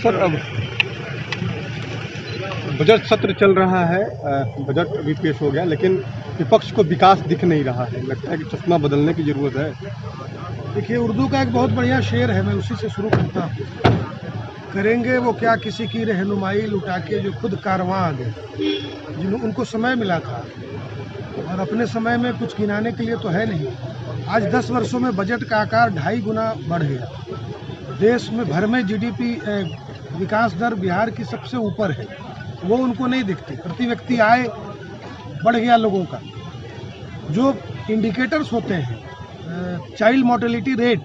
Sir, अब budget सत्र चल रहा है, बजट अभी पेश हो गया, लेकिन विपक्ष को विकास दिख नहीं रहा है। लगता है कि चश्मा बदलने की ज़रूरत है। देखिए, उर्दू का एक बहुत बढ़िया शेर है, मैं उसी से शुरू करता हूँ। करेंगे वो क्या किसी की रहनुमाई लुटा के जो खुद कारवां आ गए, जिन्होंने उनको समय मिला था और अपने समय में कुछ गिनाने के लिए तो है नहीं। आज 10 वर्षों में बजट का आकार 2.5 गुना बढ़ गया। देश में भर में जीडीपी विकास दर बिहार की सबसे ऊपर है, वो उनको नहीं दिखती। प्रति व्यक्ति आय बढ़ गया लोगों का। जो इंडिकेटर्स होते हैं, चाइल्ड मोर्टेलिटी रेट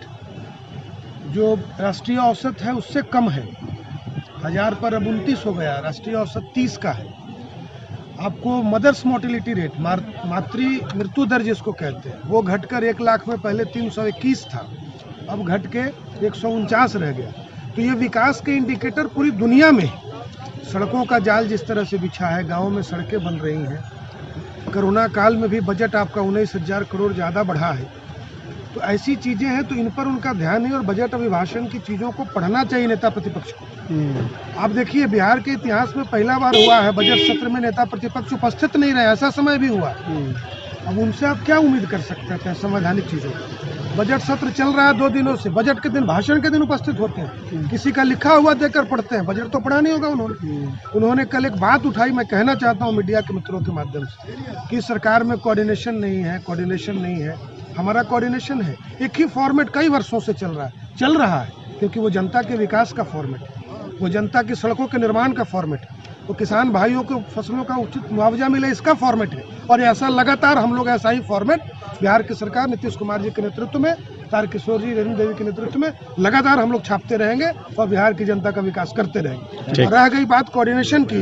जो राष्ट्रीय औसत है उससे कम है, 1000 पर अब 29 हो गया, राष्ट्रीय औसत 30 का है। आपको मदर्स मोर्टेलिटी रेट, मातृ मृत्यु दर जिसको कहते हैं, वो घटकर 1 लाख में पहले 321 था, अब घट के 149 रह गया। तो ये विकास के इंडिकेटर पूरी दुनिया में, सड़कों का जाल जिस तरह से बिछा है, गाँव में सड़कें बन रही हैं, कोरोना काल में भी बजट आपका 19,000 करोड़ ज़्यादा बढ़ा है। तो ऐसी चीज़ें हैं, तो इन पर उनका ध्यान नहीं, और बजट अभिभाषण की चीज़ों को पढ़ना चाहिए नेता प्रतिपक्ष को। आप देखिए, बिहार के इतिहास में पहला बार हुआ है बजट सत्र में नेता प्रतिपक्ष उपस्थित नहीं रहे, ऐसा समय भी हुआ। अब उनसे आप क्या उम्मीद कर सकते हैं संवैधानिक चीज़ों की? बजट सत्र चल रहा है 2 दिनों से, बजट के दिन, भाषण के दिन उपस्थित होते हैं, किसी का लिखा हुआ देकर पढ़ते हैं, बजट तो पढ़ा नहीं होगा उन्होंने। उन्होंने कल एक बात उठाई, मैं कहना चाहता हूँ मीडिया के मित्रों के माध्यम से, कि सरकार में कोऑर्डिनेशन नहीं है। हमारा कोऑर्डिनेशन है, एक ही फॉर्मेट कई वर्षों से चल रहा है, क्योंकि वो जनता के विकास का फॉर्मेट है, वो जनता की सड़कों के निर्माण का फॉर्मेट है, तो किसान भाइयों को फसलों का उचित मुआवजा मिले, इसका फॉर्मेट है। और ऐसा लगातार हम लोग ऐसा ही फॉर्मेट बिहार की सरकार नीतीश कुमार जी के नेतृत्व में, तारकिशोर जी, रेणु देवी के नेतृत्व में लगातार हम लोग छापते रहेंगे और बिहार की जनता का विकास करते रहेंगे। और रह गई बात कोऑर्डिनेशन की,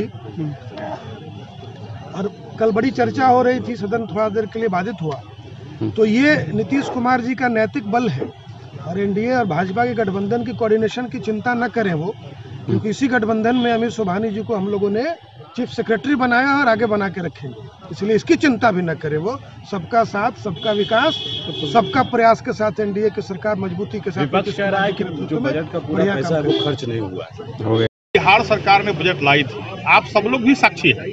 और कल बड़ी चर्चा हो रही थी, सदन थोड़ा देर के लिए बाधित हुआ, तो ये नीतीश कुमार जी का नैतिक बल है, और एनडीए और भाजपा के गठबंधन की कोऑर्डिनेशन की चिंता न करें वो, क्योंकि इसी गठबंधन में अमित सुबहानी जी को हम लोगों ने चीफ सेक्रेटरी बनाया और आगे बना के रखेंगे, इसलिए इसकी चिंता भी न करें वो। सबका साथ, सबका विकास, सबका प्रयास के साथ एनडीए की सरकार मजबूती के साथ। विपक्ष कह रहा है कि जो बजट का पूरा पैसा वो खर्च नहीं हुआ है। बिहार सरकार ने बजट लाई थी, आप सब लोग भी साक्षी हैं,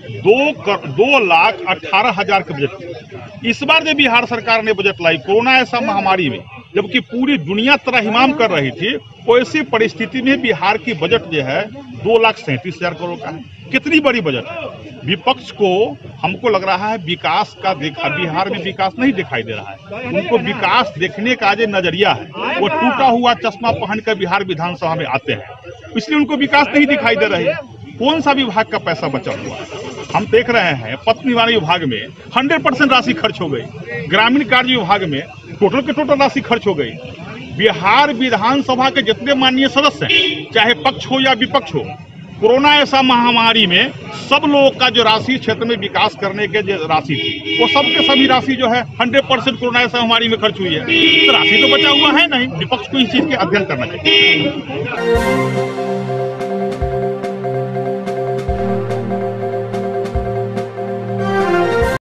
2,18,000 का बजट। इस बार जब बिहार सरकार ने बजट लाई कोरोना ऐसा महामारी में, जबकि पूरी दुनिया त्राहिमाम कर रही थी, वैसी परिस्थिति में बिहार की बजट जो है 2,37,000 करोड़ का है। कितनी बड़ी बजट है। विपक्ष को, हमको लग रहा है विकास का बिहार में विकास नहीं दिखाई दे रहा है। उनको विकास देखने का जो नजरिया है, वो टूटा हुआ चश्मा पहनकर बिहार विधानसभा में आते हैं, इसलिए उनको विकास नहीं दिखाई दे रही है। कौन सा विभाग का पैसा बचा हुआ है? हम देख रहे हैं पथ निवारण विभाग में 100% राशि खर्च हो गई, ग्रामीण कार्य विभाग में टोटल के टोटल राशि खर्च हो गई। बिहार विधानसभा के जितने माननीय सदस्य हैं, चाहे पक्ष हो या विपक्ष हो, कोरोना ऐसा महामारी में सब लोगों का जो राशि क्षेत्र में विकास करने के जो राशि थी, वो सब के सभी राशि जो है 100% कोरोना ऐसा महामारी में खर्च हुई है। तो राशि तो बचा हुआ है नहीं। विपक्ष को इस चीज के अध्ययन करना चाहिए।